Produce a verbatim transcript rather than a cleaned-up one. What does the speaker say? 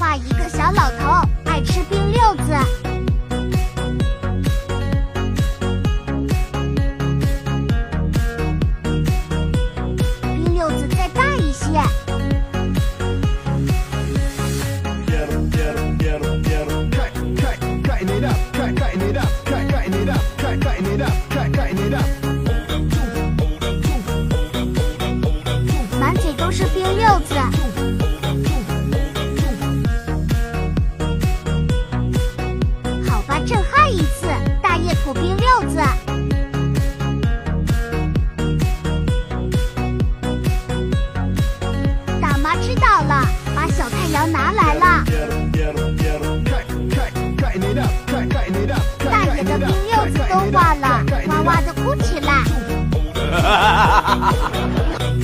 画一个小老头，爱吃冰溜子。冰溜子再大一些。满嘴都是冰溜子。好吧，震撼一次，大叶土冰溜子。大妈知道了，把小太阳拿来了。大爷的冰溜子都化了，哇哇的哭起来。